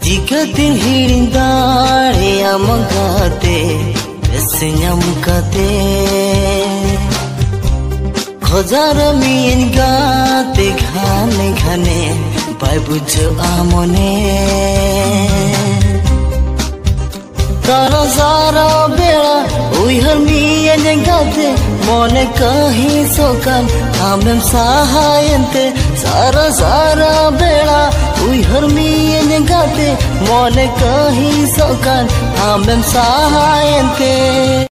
Jikatin hiring dare amagate Besenyam kate Khojara min gate ghane ghane Bai bujho amone Tara zara bela uihar miyan gate Mone kahi sokan amem sahayante Zara zara bela uihar miyan gate Mone kahi sokan amem sahayante